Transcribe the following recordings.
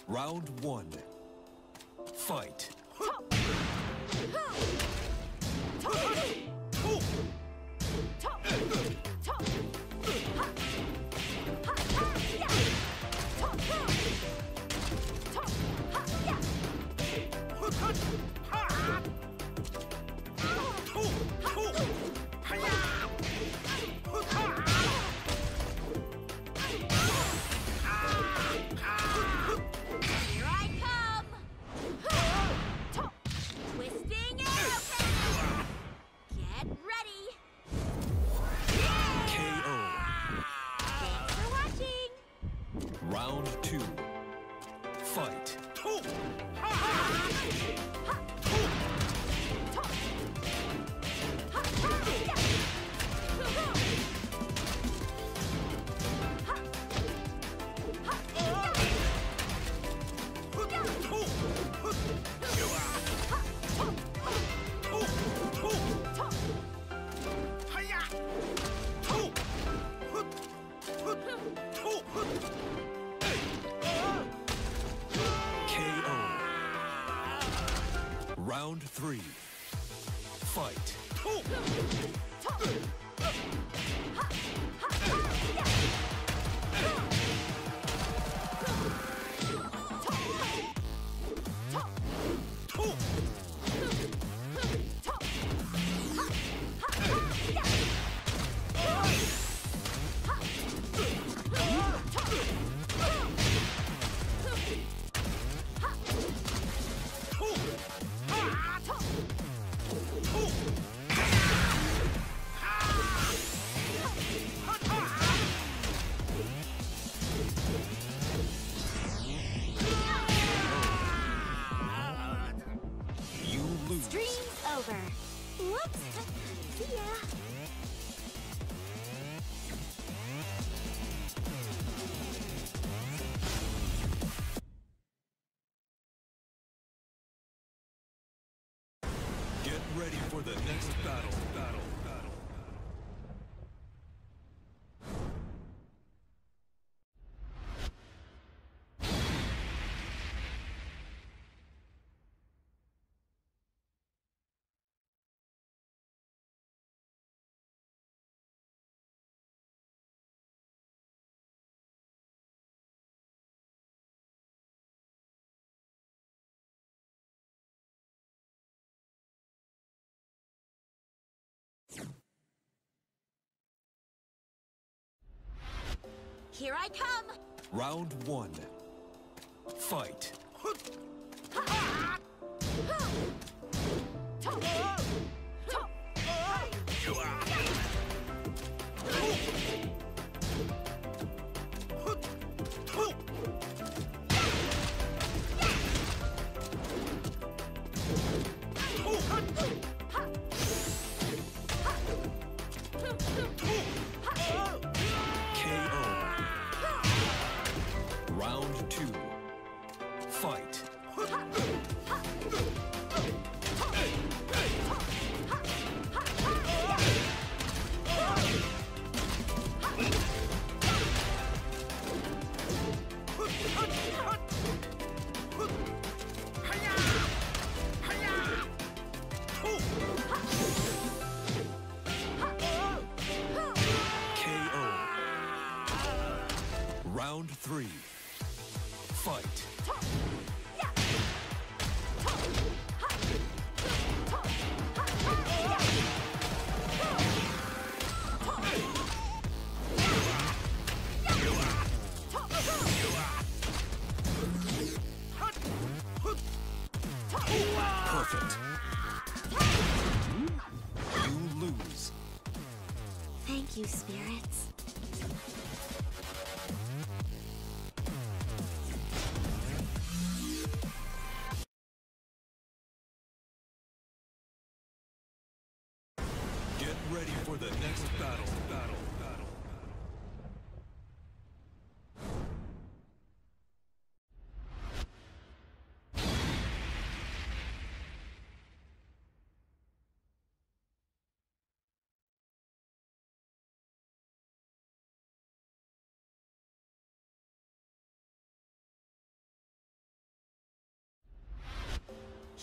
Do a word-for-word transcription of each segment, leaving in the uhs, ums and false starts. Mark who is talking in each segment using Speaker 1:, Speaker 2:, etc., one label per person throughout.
Speaker 1: Round one. Fight. Round two. Fight. Round three. Fight.
Speaker 2: Stream's over. Whoops. See ya.
Speaker 1: Get ready for the next battle. Battle. Battle.
Speaker 2: Here I come.
Speaker 1: Round one. Fight. Round two. Fight. Round three. Fight. Perfect. You lose.
Speaker 2: Thank you, spirits.
Speaker 1: Get ready for the next battle. Battle. Battle.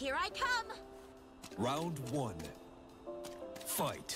Speaker 2: Here I come!
Speaker 1: Round one. Fight.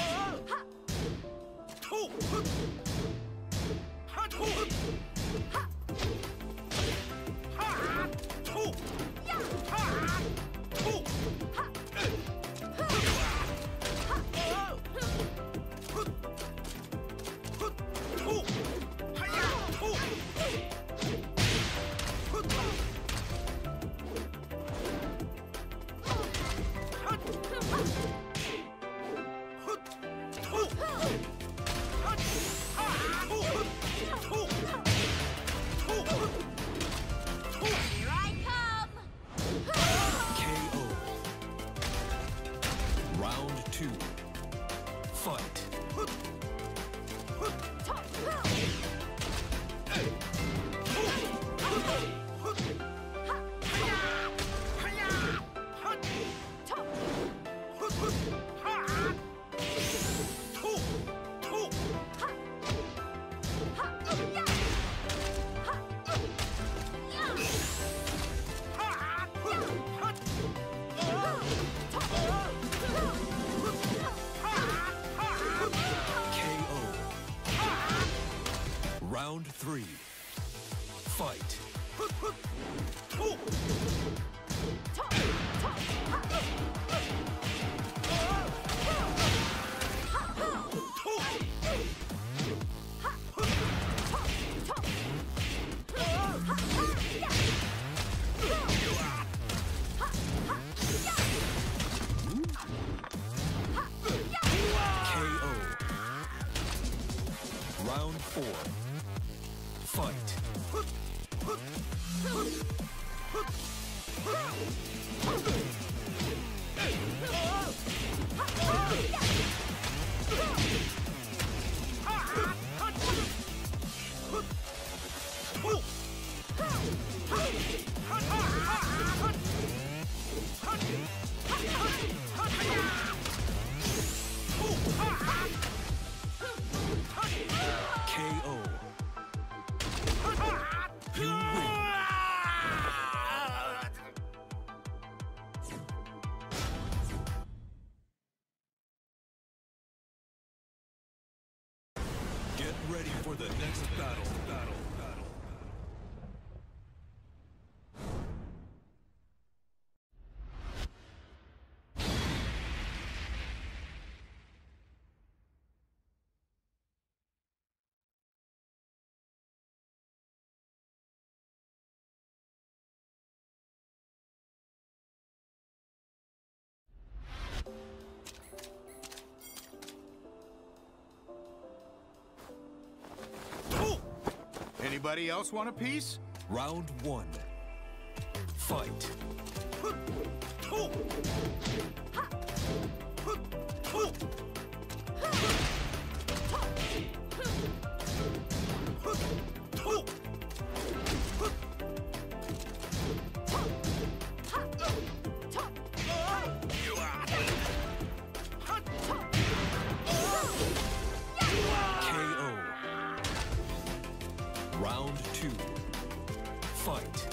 Speaker 2: Here I come!
Speaker 1: K O. Round two. Fight. K O. Round three. Fight. K O. Round four. Fight. K O. You win. Get ready for the next battle. Battle. Battle.
Speaker 3: Anybody else want a piece?
Speaker 1: Round one. Fight. K O. Round two. Fight.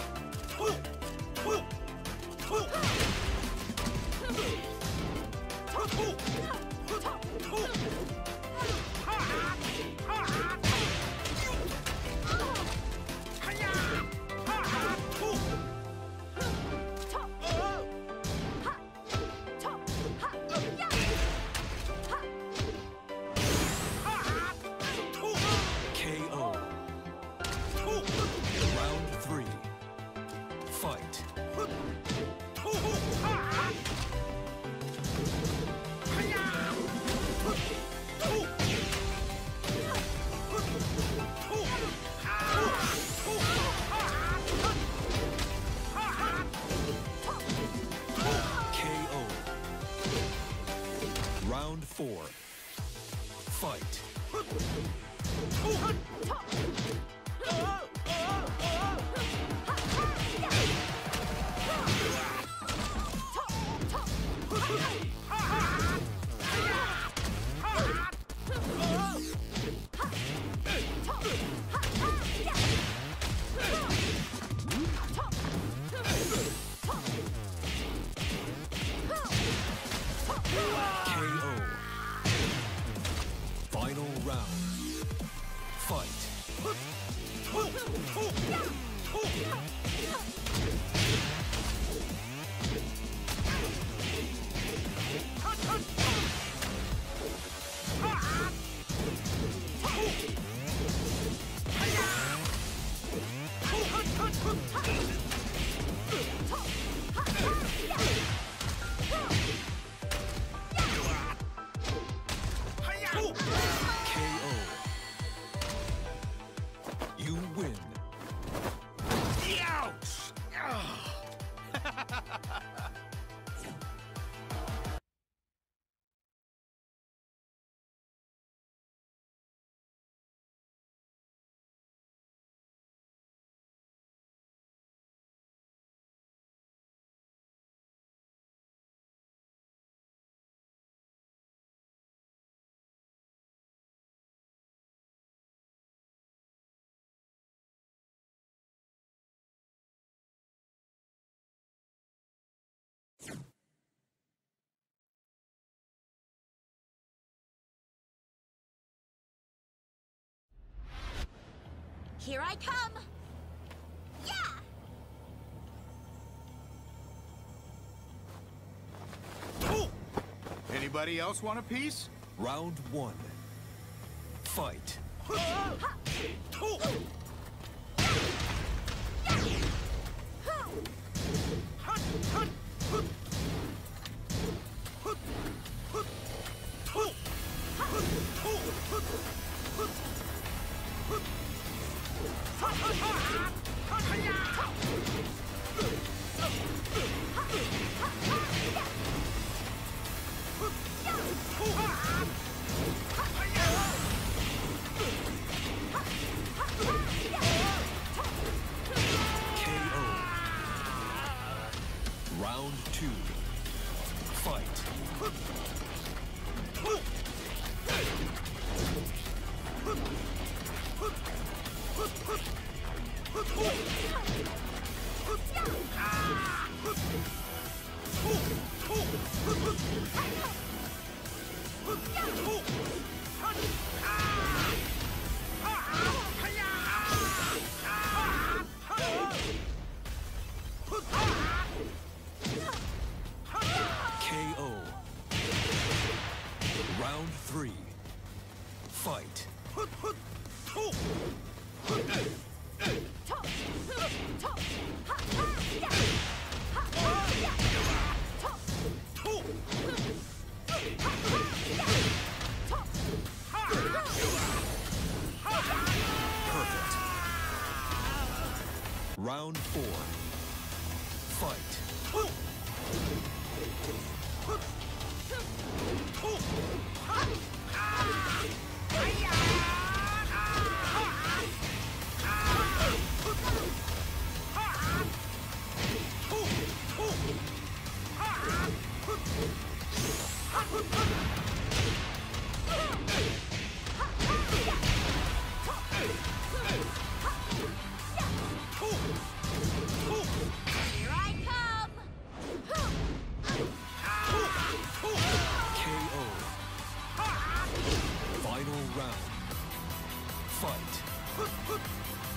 Speaker 1: K O. Round three. Fight. K O. Round four. Fight. You win.
Speaker 3: Ouch!
Speaker 2: Here I come! Yeah!
Speaker 3: Anybody else want a piece?
Speaker 1: Round one. Fight. K O. Round two. Fight. K O. Round three. Fight. Perfect. Round four. Fight.
Speaker 2: Here I come!
Speaker 1: K O. Final round. Fight.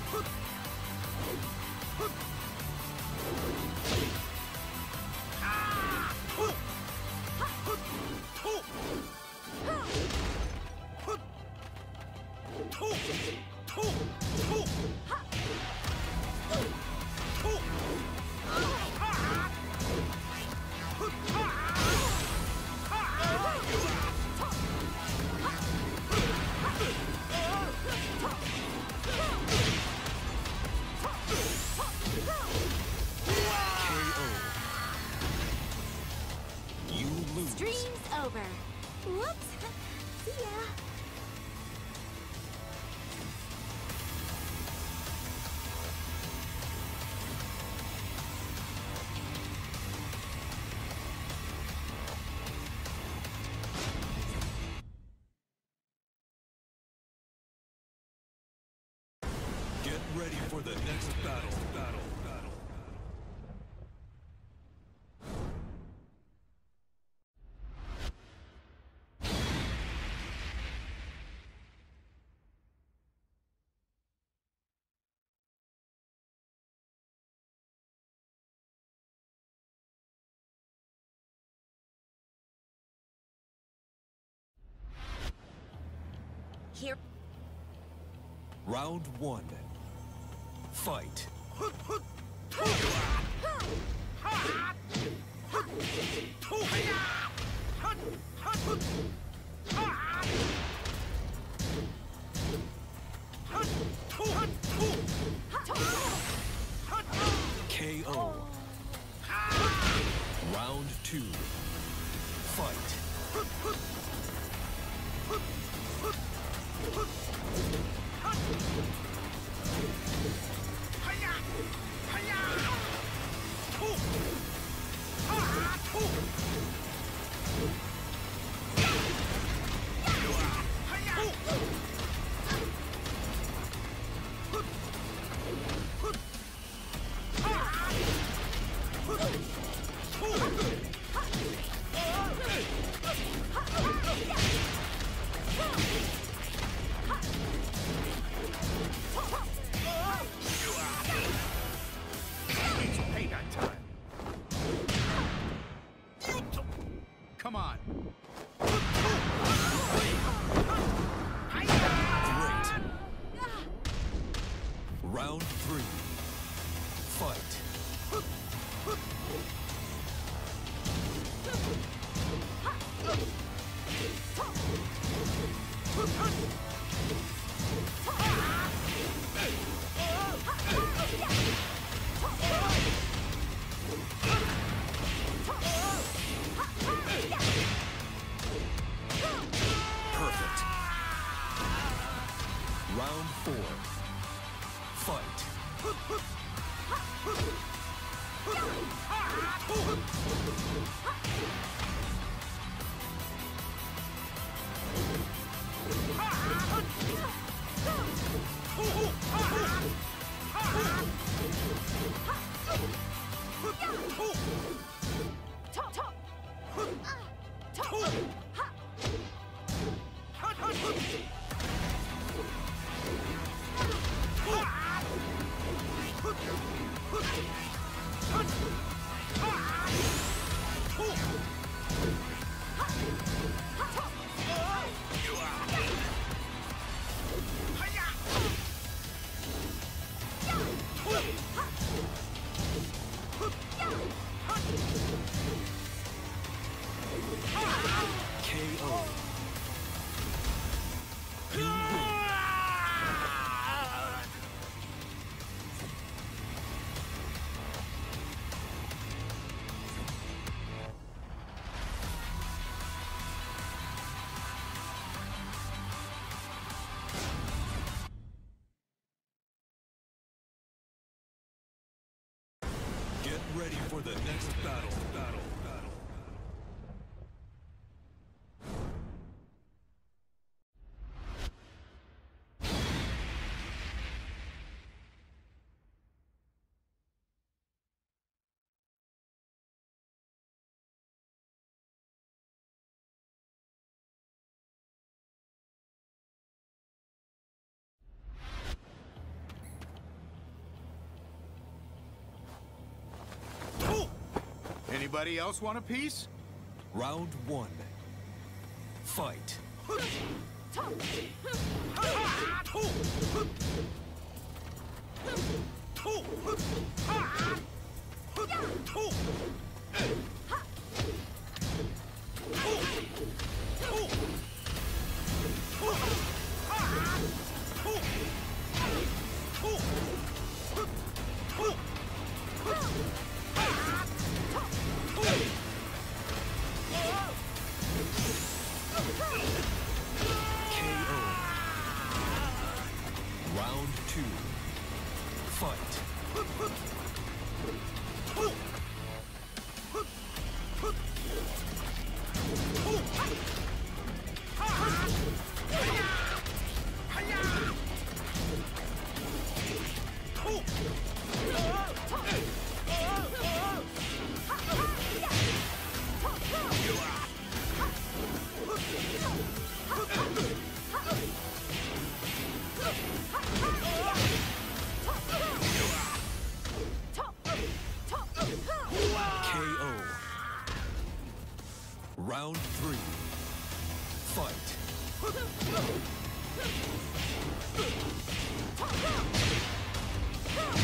Speaker 1: You lose.
Speaker 2: Stream's over. Whoops. See ya.
Speaker 1: Get ready for the next battle. Battle.
Speaker 2: here.
Speaker 1: Round one. Fight. K O. Round two. Fight.
Speaker 3: Come on.
Speaker 1: Great. Round three. Fight. Perfect. Round four. Fight. K O. You win. Get ready for the next battle. Battle. Battle.
Speaker 3: Anybody else want a piece?
Speaker 1: Round one. Fight. K O. Round two. Fight. Round three. Fight.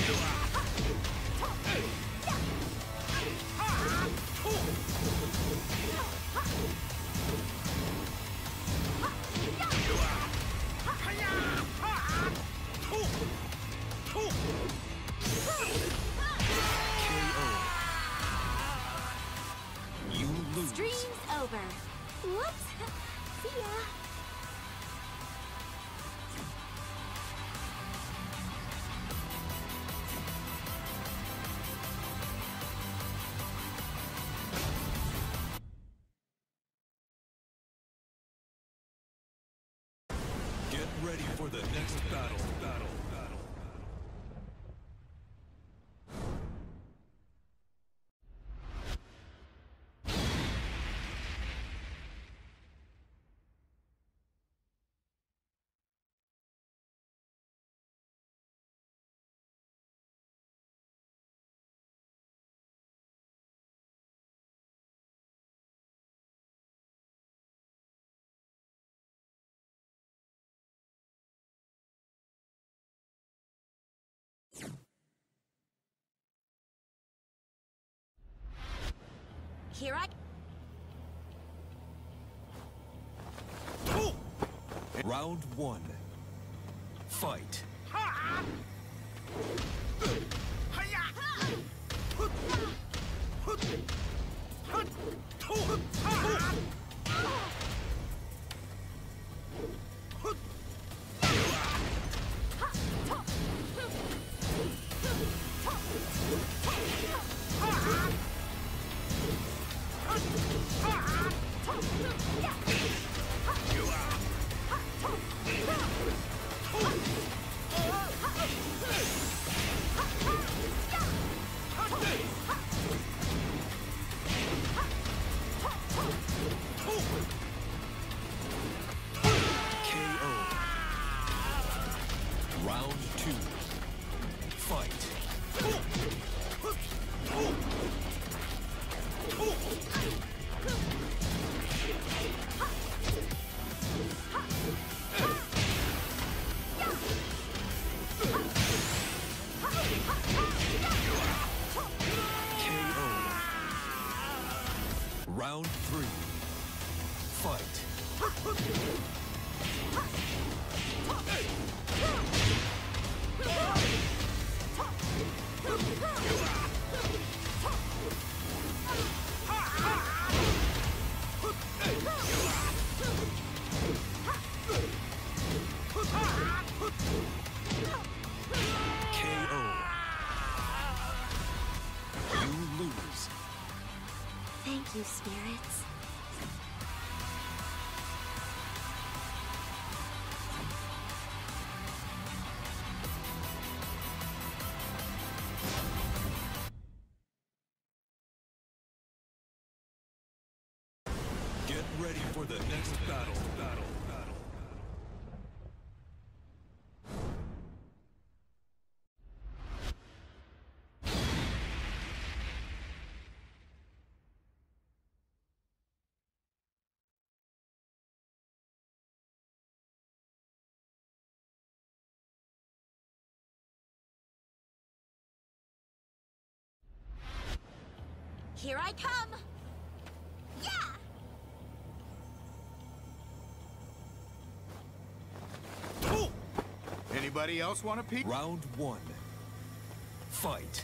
Speaker 2: Stream's over. Whoops. See ya.
Speaker 1: Get ready for the next battle. Battle. Battle.
Speaker 2: Here I...
Speaker 1: Round one. Fight. Round two. Fight. K O. Round three. Fight. K O. You lose.
Speaker 2: Thank you, spirits.
Speaker 1: Get ready for the next battle. Battle. Battle.
Speaker 2: Here I come. Yeah!
Speaker 3: Anybody else want a piece?
Speaker 1: Round one. Fight.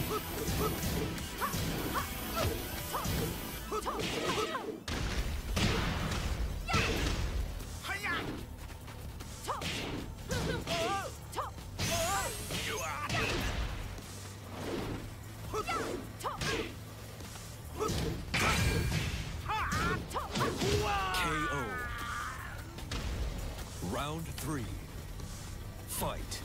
Speaker 1: Round three. Fight.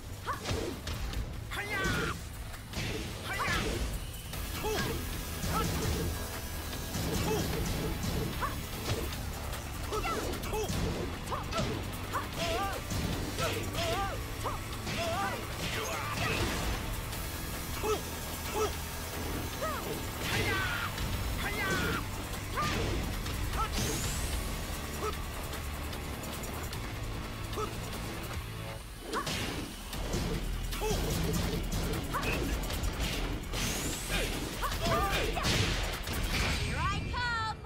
Speaker 2: Here I come!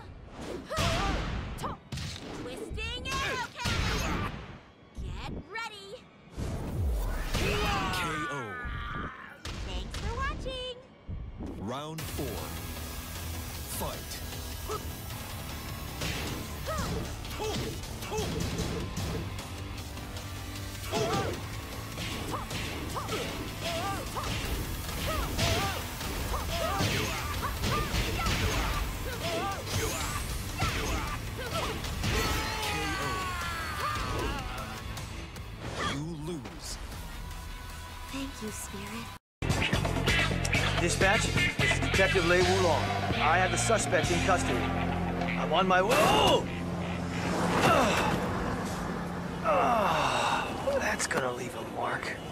Speaker 2: Twisting arrow cannon! Get ready!
Speaker 1: K O.
Speaker 2: Thanks for watching!
Speaker 1: Round four. Fight. You lose.
Speaker 2: Thank you, Spirit.
Speaker 4: Dispatch, this is Detective Lei Wulong. I have the suspect in custody. I'm on my way. Oh! Oh! Oh, that's gonna leave a mark.